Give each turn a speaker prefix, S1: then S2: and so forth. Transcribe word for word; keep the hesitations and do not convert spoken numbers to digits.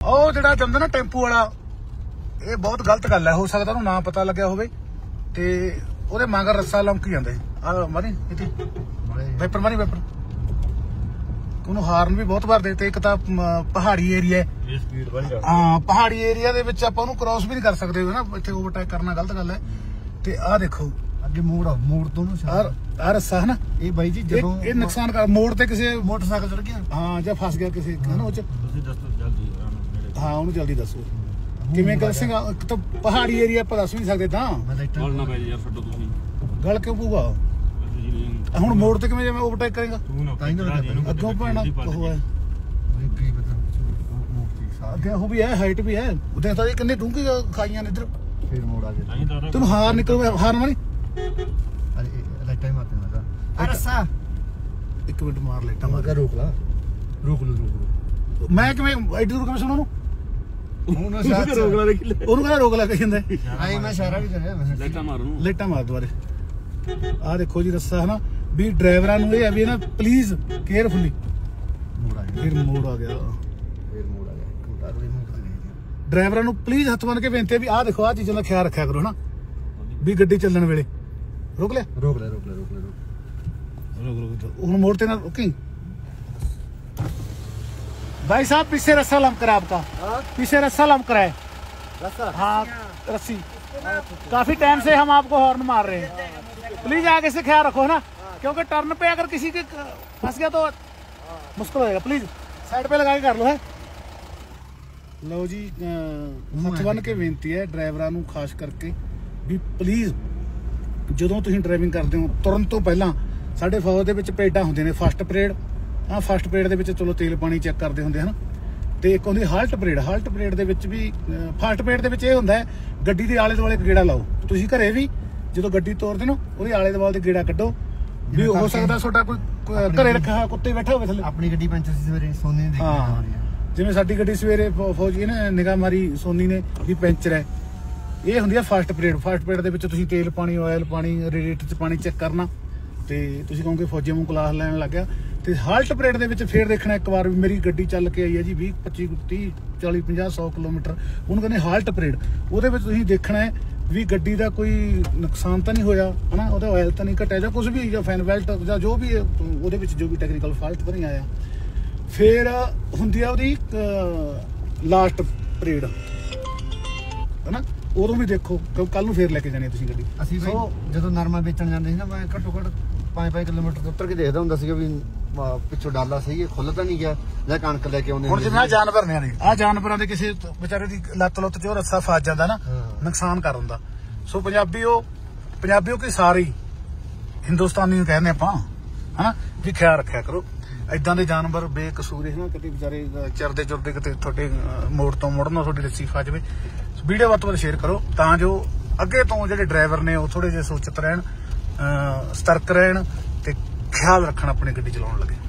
S1: ਉਹ ਜਿਹੜਾ ਜਾਂਦਾ ਨਾ ਟੈਂਪੂ ਵਾਲਾ, ਇਹ ਬਹੁਤ ਗਲਤ ਗੱਲ ਹੈ। ਹੋ ਸਕਦਾ ਉਹਨੂੰ ਨਾ ਪਤਾ ਲੱਗਿਆ ਹੋਵੇ ਤੇ ਉਹਦੇ ਮਗਰ ਰੱਸਾ ਲੰਮਕੀ ਜਾਂਦਾ। ਆ ਮਾਰੀ ਇੱਥੇ ਵੈਪਰ ਮਾਰੀ ਵੈਪਰ। ਉਹਨੂੰ ਹਾਰਨ ਵੀ ਬਹੁਤ ਵਾਰ ਦੇਤੇ। ਇੱਕ ਤਾਂ ਪਹਾੜੀ ਏਰੀਆ, ਹਾਂ ਪਹਾੜੀ ਏਰੀਆ ਦੇ ਵਿੱਚ ਆਪਾਂ ਉਹਨੂੰ ਕ੍ਰਾਸ ਵੀ ਨਹੀਂ ਕਰ ਸਕਦੇ ਨਾ, ਇੱਥੇ ਓਵਰਟੇਕ ਕਰਨਾ ਗਲਤ ਗੱਲ ਹੈ। ਤੇ ਆਹ ਦੇਖੋ ਅੱਗੇ ਮੋੜ ਮੋੜ ਤੋਂ ਆ ਰੱਸਾ ਹੈ ਨਾ ਇਹ ਬਾਈ ਜੀ, ਜਦੋਂ ਇਹ ਨੁਕਸਾਨ ਕਰ ਮੋੜ ਤੇ ਕਿਸੇ ਮੋਟਰਸਾਈਕਲ ਚੜ ਗਿਆ, ਹਾਂ ਜਾਂ ਫਸ ਗਿਆ ਕਿਸੇ ਹੈ ਨਾ ਉਹ ਚ, ਹਾਂ ਉਹਨੂੰ ਜਲਦੀ ਦੱਸੋ ਕਿਵੇਂ ਕਰ ਸਿੰਘਾ। ਇੱਕ ਤਾਂ ਪਹਾੜੀ ਏਰੀਆ ਆਪਾਂ ਦੱਸ ਵੀ ਨਹੀਂ ਸਕਦੇ ਤਾਂ ਗੱਲ ਕਿਉਂ ਪਊਗਾ। ਹੁਣ ਮੋੜ ਤੇ ਕਿਵੇਂ ਜਿਵੇਂ ਓਵਰਟੇਕ ਕਰੇਗਾ ਅੱਗੋਂ ਭੈਣਾ ਉਹ ਹੈ ਅੱਗੇ ਉਹ ਵੀ ਹੈ, ਹਾਈਟ ਵੀ ਹੈ। ਉਹਦੇ ਤਾਂ ਕਿੰਨੇ ਡੂੰਘੀ ਖਾਈਆਂ ਨੇ ਇੱਧਰ। ਫਿਰ ਮੋੜ ਆ ਗਿਆ ਤੈਨੂੰ ਹਾਰ ਨਿਕਲ ਹਾਰ ਮਾਰੀ ਲਾਈਟਾਂ ਹੀ ਮਾਰਦੇ ਰੱਸਾ। ਇੱਕ ਮਿੰਟ ਮਾਰ ਲਾਈਟਾਂ ਮਾਰ ਰੋਕ ਲਾ ਰੋਕ ਲੋ ਰੋਕ ਮੈਂ ਕਿਵੇਂ ਐਡੀ ਦੂਰ ਕਿਵੇਂ ਸੁਣਾ ਉਹਨੂੰ ਉਹਨੂੰ ਕਹਿੰਦਾ ਰੋਕ ਲਾ ਕੇ ਜਾਂਦਾ। ਮੈਂ ਇਸ਼ਾਰਾ ਵੀ ਕਰਿਆ ਲਾਈਟਾਂ ਮਾਰ ਉਹਨੂੰ, ਲਾਈਟਾਂ ਮਾਰ ਦੁਬਾਰੇ। ਆਹ ਦੇਖੋ ਜੀ ਰੱਸਾ ਹੈ ਨਾ ਵੀ ਡਰਾਈਵਰਾਂ ਨੂੰ ਇਹ ਹੈ ਵੀ ਨਾ ਪਲੀਜ਼ ਕੇਅਰਫੁਲੀ। ਫਿਰ ਮੋੜ ਆ ਗਿਆ ਫਿਰ ਮੋੜ ਆ ਗਿਆ ਡਰਾਈਵਰਾਂ ਨੂੰ ਪਲੀਜ਼ ਹੱਥ ਬੰਨ ਕੇ ਬੇਨਤੀ ਹੈ ਵੀ ਆਹ ਦੇਖੋ ਆਹ ਚੀਜ਼ਾਂ ਦਾ ਖਿਆਲ ਰੱਖਿਆ ਕਰੋ ਨਾ ਵੀ ਗੱਡੀ ਚੱਲਣ ਵੇਲੇ। रोक ले रोक ले रोक ले रोक ले रोक रोक रोक मोड़ ते ना रुकी। भाई साहब पीछे रस्सा लम करा आपका, पीछे रस्सा लम करा है रस्सा, हाँ रस्सी। काफी टाइम से हम आपको हॉर्न मार रहे हैं, प्लीज आगे से ख्याल रखो ना, क्योंकि टर्न पे अगर किसी के फंस गया तो मुश्किल हो जाएगा। प्लीज साइड पे लगा के कर लो है। लो जी हथ बन के बेनती है ड्राइवरां नूं खास करके भी प्लीज ਜਦੋਂ ਤੁਸੀਂ ਡਰਾਈਵਿੰਗ ਕਰਦੇ ਹੋ ਤੁਰਨ ਤੋਂ ਪਹਿਲਾਂ ਸਾਡੇ ਫੌਜ ਦੇ ਵਿੱਚ ਪਰੇਡਾਂ ਹੁੰਦੀਆਂ ਨੇ। ਫਸਟ ਪਰੇਡ, ਆਹ ਫਸਟ ਪਰੇਡ ਦੇ ਵਿੱਚ ਚਲੋ ਤੇਲ ਪਾਣੀ ਚੈੱਕ ਕਰਦੇ ਹੁੰਦੇ ਹਨ ਤੇ ਇੱਕ ਹੁੰਦੀ ਹਾਲਟ ਪਰੇਡ। ਹਾਲਟ ਪਰੇਡ ਦੇ ਵਿੱਚ ਵੀ ਫਸਟ ਪਰੇਡ ਦੇ ਵਿੱਚ ਇਹ ਹੁੰਦਾ ਗੱਡੀ ਦੇ ਆਲੇ ਦੁਆਲੇ ਇੱਕ ਗੇੜਾ ਲਾਓ। ਤੁਸੀਂ ਘਰੇ ਵੀ ਜਦੋਂ ਗੱਡੀ ਤੋਰਦੇ ਨਾ ਉਹਦੇ ਆਲੇ ਦੁਆਲੇ ਗੇੜਾ ਕੱਢੋ ਵੀ ਹੋ ਸਕਦਾ ਤੁਹਾਡਾ ਕੋਈ ਘਰੇ ਰੱਖਿਆ ਹੋਇਆ ਕੁੱਤੇ ਬੈਠਾ ਹੋਵੇ ਥੱਲੇ। ਆਪਣੀ ਗੱਡੀ ਪੈਂਚਰ ਸੀ ਸਵੇਰੇ ਸੋਨੀ ਨੇ ਦੇਖੀ, ਜਿਵੇਂ ਸਾਡੀ ਗੱਡੀ ਸਵੇਰੇ ਫੌਜੀ ਨੇ ਨਿਗਾਹ ਮਾਰੀ ਸੋਨੀ ਨੇ ਵੀ ਪੈਂਚਰ ਹੈ। ਇਹ ਹੁੰਦੀ ਆ ਫਸਟ ਪਰੇਡ। ਫਸਟ ਪਰੇਡ ਦੇ ਵਿੱਚ ਤੁਸੀਂ ਤੇਲ ਪਾਣੀ ਆਇਲ ਪਾਣੀ ਰੇਡੀਏਟਰ 'ਚ ਪਾਣੀ ਚੈੱਕ ਕਰਨਾ ਤੇ ਤੁਸੀਂ ਕਹੋਗੇ ਫੌਜੀ ਨੂੰ ਕਲਾਸ ਲੈਣ ਲੱਗ ਗਿਆ। ਤੇ ਹਾਲਟ ਪਰੇਡ ਦੇ ਵਿੱਚ ਫੇਰ ਦੇਖਣਾ ਇੱਕ ਵਾਰ ਵੀ ਮੇਰੀ ਗੱਡੀ ਚੱਲ ਕੇ ਆਈ ਹੈ ਜੀ ਵੀਹ ਪੱਚੀ ਤੀਹ ਚਾਲੀ ਪੰਜਾਹ ਸੌ ਕਿਲੋਮੀਟਰ, ਉਹਨੂੰ ਕਹਿੰਦੇ ਹਾਲਟ ਪਰੇਡ। ਉਹਦੇ ਵਿੱਚ ਤੁਸੀਂ ਦੇਖਣਾ ਹੈ ਵੀ ਗੱਡੀ ਦਾ ਕੋਈ ਨੁਕਸਾਨ ਤਾਂ ਨਹੀਂ ਹੋਇਆ ਹਨਾ, ਉਹਦਾ ਆਇਲ ਤਾਂ ਨਹੀਂ ਘਟਿਆ ਜਾਂ ਕੁਝ ਵੀ, ਜਾਂ ਫੈਨ ਬੈਲਟ ਜਾਂ ਜੋ ਵੀ ਉਹਦੇ ਵਿੱਚ ਜੋ ਵੀ ਟੈਕਨੀਕਲ ਫਾਲਟ ਤਾਂ ਨਹੀਂ ਆਇਆ। ਫੇਰ ਹੁੰਦੀ ਆ ਉਹਦੀ ਲਾਸਟ ਪਰੇਡ ਹਨਾ, ਉਦੋਂ ਵੀ ਦੇਖੋ ਕਿਉਂਕਿ ਕੱਲ ਨੂੰ ਫੇਰ ਲੈ ਕੇ ਜਾਣੀ ਤੁਸੀਂ ਗੱਡੀ। ਅਸੀਂ ਜਦੋਂ ਨਰਮਾ ਵੇਚਣ ਜਾਂਦੇ ਸੀ ਨਾ ਮੈਂ ਘੱਟੋ ਘੱਟ ਪੰਜ ਪੰਜ ਕਿਲੋਮੀਟਰ ਤੋਂ ਉੱਤਰ ਕੇ ਦੇਖਦਾ ਹੁੰਦਾ ਸੀਗਾ ਵੀ ਪਿੱਛੋਂ ਡਾਲਾ ਸਹੀ ਹੈ ਖੁੱਲ ਤਾਂ ਨਹੀਂ ਗਿਆ ਜਾਂ ਕਣਕ ਲੈ ਕੇ ਆਉਂਦੇ। ਹੁਣ ਜਿਵੇਂ ਆਹ ਜਾਨਵਰ ਨੇ ਆਹ ਜਾਨਵਰਾਂ ਦੇ ਕਿਸੇ ਵਿਚਾਰੇ ਦੀ ਲੱਤ ਲੁੱਤ 'ਚ ਉਹ ਰੱਸਾ ਫਸ ਜਾਂਦਾ ਨਾ, ਨੁਕਸਾਨ ਕਰ ਦਿੰਦਾ। ਸੋ ਪੰਜਾਬੀ ਉਹ ਪੰਜਾਬੀ ਉਹ ਕਿ ਸਾਰੇ ਹਿੰਦੁਸਤਾਨੀ ਨੂੰ ਕਹਿੰਦੇ ਆਪਾਂ ਹਨਾ ਵੀ ਖਿਆਲ ਰੱਖਿਆ ਕਰੋ। ਏਦਾਂ ਦੇ ਜਾਨਵਰ ਬੇਕਸੂਰ ਨਾ ਕਿਤੇ ਵਿਚਾਰੇ ਚਰਦੇ ਚੁਰਦੇ ਕਿਤੇ ਤੁਹਾਡੇ ਮੋੜ ਤੋਂ ਮੁੜਨਾ ਤੁਹਾਡੀ ਰੱਸੀ ਫਸ ਜਾਵੇ। ਵੀਡੀਓ ਵੱਧ ਤੋਂ ਵੱਧ ਸ਼ੇਅਰ ਕਰੋ ਤਾਂ ਜੋ ਅੱਗੇ ਤੋਂ ਜਿਹੜੇ ਡਰਾਈਵਰ ਨੇ ਉਹ ਥੋੜੇ ਜਿਹੇ ਸੁਚੇਤ ਰਹਿਣ, ਸਤਰਕ ਰਹਿਣ ਤੇ ਖਿਆਲ ਰੱਖਣ ਆਪਣੀ ਗੱਡੀ ਚਲਾਉਣ ਲੱਗੇ।